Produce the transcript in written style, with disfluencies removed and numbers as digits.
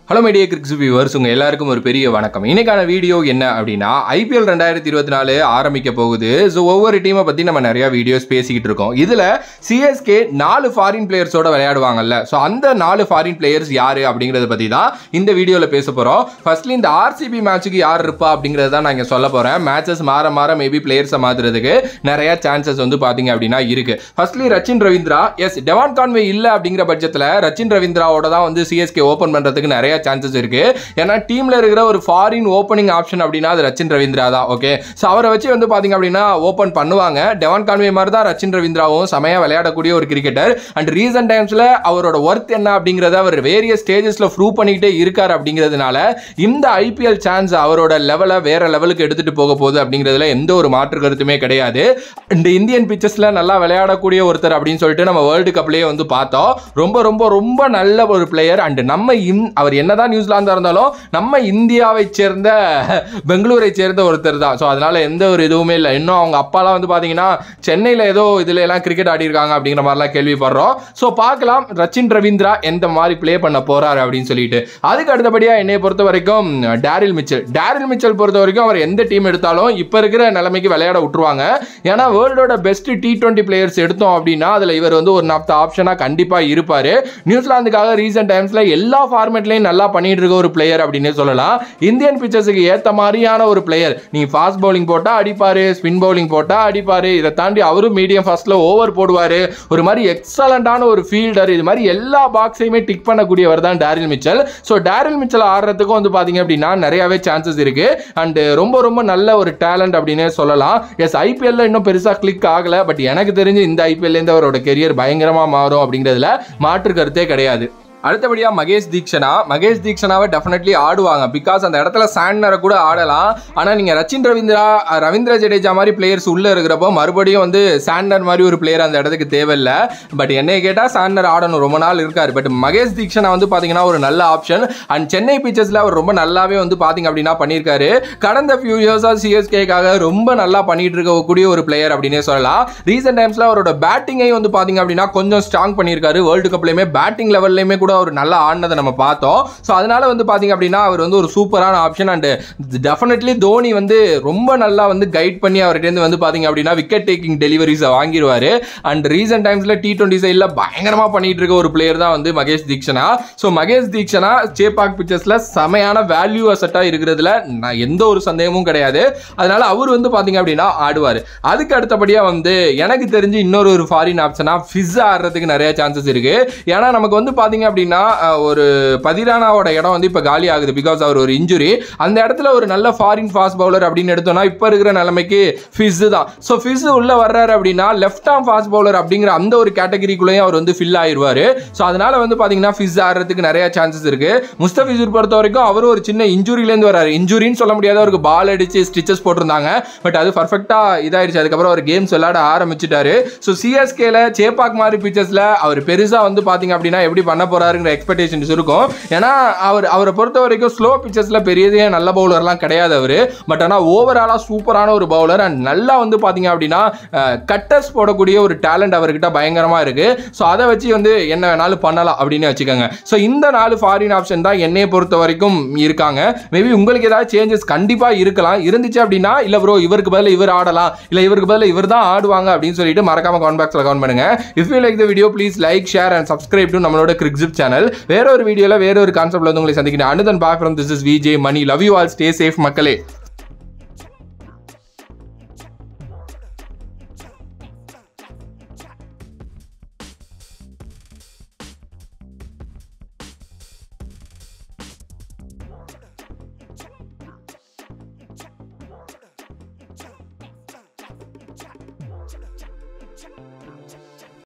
Hello media கிரிக்ஸ் viewers, உங்கள் எல்லாருக்கும் ஒரு பெரிய வணக்கம். இன்னைக்கான வீடியோ என்ன அப்படின்னா, ஐபிஎல் 2024 ஆரம்பிக்க போகுது. ஸோ ஒவ்வொரு டீமை பற்றி நம்ம நிறையா வீடியோஸ் பேசிக்கிட்டு இருக்கோம். இதில் சிஎஸ்கே 4 ஃபாரின் பிளேயர்ஸோட விளையாடுவாங்கல்ல, ஸோ அந்த 4 ஃபாரின் பிளேயர்ஸ் யார் அப்படிங்கிறத பற்றி தான் இந்த வீடியோவில் பேச போகிறோம். ஃபர்ஸ்ட்லி இந்த ஆர்சிபி மேட்சுக்கு யார் இருப்பா அப்படிங்கிறது தான் நான் இங்கே சொல்ல போகிறேன். மேட்சஸ் மாற மாற மேபி பிளேயர்ஸை மாற்றுறதுக்கு நிறையா சான்சஸ் வந்து பார்த்தீங்க அப்படின்னா இருக்குது. Firstly Rachin Ravindra, as Devon Conway இல்லை அப்படிங்கிற பட்சத்தில் ரச்சின் ரவீந்திராவோட தான் வந்து சிஎஸ்கே ஓப்பன் பண்ணுறதுக்கு நிறைய சான்சஸ் இருக்கு. ஏன்னா டீம்ல இருக்கிற ஒரு ஃபாரின் ஓப்பனிங் ஆப்ஷன் அப்படின்னா அது ரச்சின் ரவீந்திரா தான். ஓகே, ஸோ அவரை வச்சு வந்து பாத்தீங்க அப்படின்னா ஓப்பன் பண்ணுவாங்க. டெவான் கான்வே மாதிரி தான் ரச்சின் ரவீந்திராவும் செமையா விளையாடக்கூடிய ஒரு கிரிக்கெட்டர். அண்ட் ரீசன்ட் டைம்ஸ்ல அவரோட ஒர்த் என்ன அப்படிங்கறத அவர் வேரியஸ் ஸ்டேஜஸ்ல ப்ரூவ் பண்ணிக்கிட்டே இருக்காரு. அப்படிங்கிறதுனால இந்த ஐபிஎல் சான்ஸ் அவரோட லெவலை வேற லெவலுக்கு எடுத்துட்டு போக போகுது அப்படிங்கிறதுல எந்த ஒரு மாற்று கருத்துமே கிடையாது. இந்த இந்தியன் பிச்சர்ஸ்ல நல்லா விளையாடக்கூடிய ஒருத்தர் அப்படின்னு சொல்லிட்டு நம்ம வேர்ல்டு கப்லயே வந்து பார்த்தோம். ரொம்ப ரொம்ப ரொம்ப நல்ல ஒரு பிளேயர். அண்ட் நம்ம அவர் என்னதான் நியூசிலாந்தா இருந்தாலும் நம்ம இந்தியாவை சேர்ந்த பெங்களூரை சேர்ந்த ஒருத்தர் தான். ஸோ அதனால எந்த ஒரு இதுவுமே இல்லை. இன்னும் அவங்க அப்பாலாம் வந்து பார்த்தீங்கன்னா சென்னையில் ஏதோ இதுல எல்லாம் கிரிக்கெட் ஆடி இருக்காங்க அப்படிங்கிற மாதிரிலாம் கேள்விப்படுறோம். ஸோ பார்க்கலாம் ரச்சின் ரவீந்திரா எந்த மாதிரி பிளே பண்ண போறாரு அப்படின்னு சொல்லிட்டு. அதுக்கு அடுத்தபடியா என்னைய பொறுத்த வரைக்கும் டேரில் மிச்சல் பொறுத்த வரைக்கும் அவர் எந்த டீம் எடுத்தாலும் இப்போ இருக்கிற நிலைமைக்கு விளையாட விட்டுருவாங்க. ஏன்னா வேர்ல்டோட பெஸ்ட் T20 பிளேயர்ஸ் எடுத்தோம் அப்படின்னா அதில் இவர் வந்து ஒரு ஆஃப் த ஆப்ஷனாக கண்டிப்பாக இருப்பார். நியூசிலாந்துக்காக ரீசெண்ட் டைம்ஸ்ல எல்லா ஃபார்மேட்லையும் நல்லா பண்ணிட்டு இருக்க ஒரு பிளேயர் அப்படின்னு சொல்லலாம். இந்தியன் பிச்சர்ஸுக்கு ஏத்த மாதிரியான ஒரு பிளேயர். நீ ஃபாஸ்ட் பவுலிங் போட்டா அடிப்பாரு, ஸ்பின் பவுலிங் போட்டா அடிப்பாரு. இதை தாண்டி அவரும் மீடியம் ஃபாஸ்ட்ல ஓவர் போடுவாரு. ஒரு மாதிரி எக்ஸலண்டான ஒரு ஃபீல்டர். இது மாதிரி எல்லா பாக்ஸையுமே டிக் பண்ணக்கூடியவர் தான் Daryl Mitchell. So Daryl Mitchell ஆடுறதுக்கும் வந்து பாத்தீங்க அப்படின்னா நிறையவே சான்சஸ் இருக்கு. அண்ட் ரொம்ப ரொம்ப நல்ல ஒரு டேலண்ட் அப்படின்னு சொல்லலாம். எஸ் ஐபிஎல்ல இன்னும் பெருசா கிளிக் ஆகல. பட் எனக்கு தெரிஞ்சு இந்த ஐபிஎல் இருந்து அவரோட கெரியர் பயங்கரமா மாறும் அப்படிங்கிறதுல மாற்று கருத்தே கிடையாது. அடுத்தபடியாக மகேஷ் தீக்ஷனாவை டெஃபினெட்லி ஆடுவாங்க. பிகாஸ் அந்த இடத்துல சாண்டனரை கூட ஆடலாம். ஆனால் நீங்கள் ரச்சின் ரவீந்திர ஜடேஜா மாதிரி பிளேயர்ஸ் உள்ளே இருக்கிறப்போ மறுபடியும் வந்து சாண்டனர் மாதிரி ஒரு பிளேயர் அந்த இடத்துக்கு தேவையில்லை. பட் என்னை கேட்டால் சாண்டனர் ஆடணும், ரொம்ப நாள் இருக்கார். பட் மகேஷ் தீக்ஷனா வந்து பார்த்தீங்கன்னா ஒரு நல்ல ஆப்ஷன். அண்ட் சென்னை பிச்சர்ஸில் அவர் ரொம்ப நல்லாவே வந்து பார்த்தீங்க அப்படின்னா பண்ணியிருக்காரு. கடந்த ஃபியூ இயர்ஸாக சிஎஸ்கேக்காக ரொம்ப நல்லா பண்ணிட்டு இருக்கக்கூடிய ஒரு பிளேயர் அப்படின்னே சொல்லலாம். ரீசெண்ட் டைம்ஸில் அவரோட பேட்டிங்கை வந்து பார்த்தீங்க அப்படின்னா கொஞ்சம் ஸ்ட்ராங் பண்ணியிருக்காரு. வேர்ல்டு கப்லையுமே பேட்டிங் லெவல்லையுமே கூட அவர் நல்லா ஆடினதை நம்ம பார்த்தோம். ஸோ அதனால வந்து பார்த்தீங்க அப்படின்னா அவர் வந்து ஒரு சூப்பரான ஆப்ஷன். அண்ட் டெஃபினெட்லி தோனி வந்து ரொம்ப நல்லா வந்து கைட் பண்ணி அவர்கிட்ட வந்து பார்த்தீங்க அப்படின்னா விக்கெட் டேக்கிங் டெலிவரிஸை வாங்கிடுவார். அண்ட் ரீசெண்ட் டைம்ஸில் T20 சைடில் பயங்கரமாக பண்ணிட்டு இருக்க ஒரு பிளேயர் தான் வந்து மகேஷ் தீக்ஷனா. ஸோ மகேஷ் தீக்ஷனா சேப்பாக் பிச்சர்ஸில் செமையான வேல்யூ அசட்டாக இருக்கிறதுல எந்த ஒரு சந்தேகமும் கிடையாது. அதனால அவர் வந்து பார்த்தீங்க அப்படின்னா ஆடுவார். அதுக்கு அடுத்தபடியாக வந்து எனக்கு தெரிஞ்சு இன்னொரு ஃபாரின் ஆப்ஷனாக ஃபிஸ் ஆடுறதுக்கு நிறைய சான்சஸ் இருக்கு. ஏன்னா நமக்கு வந்து பார்த்தீங்க அப்படின்னா ஒரு பதிரானாவோட இடம் வந்து இப்ப காலி ஆகுது. பிகாஸ் அவர் ஒரு இன்ஜுரி. அந்த இடத்துல ஒரு நல்ல ஃபாரின் ஃபாஸ்ட் பவுலர் அப்படின்னு எடுத்தோம்னா இப்ப இருக்கிற நிலைமைக்கு ஃபிஸ் தான். ஸோ ஃபிஸ் உள்ள வர்றாரு அப்படின்னா லெஃப்ட் ஆர்ம் ஃபாஸ்ட் பவுலர் அப்படிங்கிற அந்த ஒரு கேட்டகரிக்குள்ளேயும் அவர் வந்து ஃபில் ஆயிடுவாரு. ஸோ அதனால வந்து பாத்தீங்கன்னா ஃபிஸ் ஆடுறதுக்கு நிறைய சான்சஸ் இருக்கு. முஸ்தபிசூர் பொறுத்த வரைக்கும் அவரும் ஒரு சின்ன இன்ஜுரியிலேருந்து வராரு. இன்ஜுரின்னு சொல்ல முடியாது, அவருக்கு பால் அடிச்சு ஸ்டிச்சஸ் போட்டிருந்தாங்க. பட் அது பர்ஃபெக்டா இதாயிருச்சு. அதுக்கப்புறம் அவர் கேம்ஸ் விளையாட ஆரம்பிச்சுட்டாரு. ஸோ சிஎஸ்கேல சேப்பாக் மாதிரி பிச்சர்ஸ்ல அவர் பெருசா வந்து பாத்தீங்க அப்படின்னா எப்படி பண்ண போறாரு எக்ஸ்பெக்டேஷன்ஸ் இருக்கும். ஏன்னா அவரை பொறுத்த வரைக்கும் ஸ்லோ பிச்சர்ஸ்ல பெரியதே நல்ல பவுலர்லாம் கிடையாது அவரு. பட் ஆனால் ஓவராலா சூப்பரான ஒரு பவுலர். அண்ட் நல்லா வந்து பாத்தீங்க அப்படின்னா கட்டர்ஸ் போடக்கூடிய ஒரு டேலண்ட் அவர்கிட்ட பயங்கரமா இருக்கு. ஸோ அதை வச்சு வந்து என்ன வேணாலும் பண்ணலாம் அப்படின்னு வச்சுக்கோங்க. ஸோ இந்த 4 ஃபாரின் ஆப்ஷன் தான் என்னைய பொறுத்த வரைக்கும் இருக்காங்க. மேபி உங்களுக்கு ஏதாவது சேஞ்சஸ் கண்டிப்பா இருக்கலாம். இருந்துச்சு அப்படின்னா இல்ல ப்ரோ இவருக்கு பதில் இவர் ஆடலாம், இல்ல இவருக்கு பதில் இவர் தான் ஆடுவாங்க அப்படின்னு சொல்லிட்டு மறக்காம கமெண்ட் பாக்ஸ்ல கமெண்ட் பண்ணுங்க. If you like the video please like, share and subscribe to நம்மளோட கிரிக்ஸிப் சேனல். வேற ஒரு வீடியோல வேற ஒரு கான்செப்ட்ல வந்து உங்களை சந்திக்கிறேன். அனுதன் பாக் from this is VJ Mani. Love you all, stay safe மக்களே.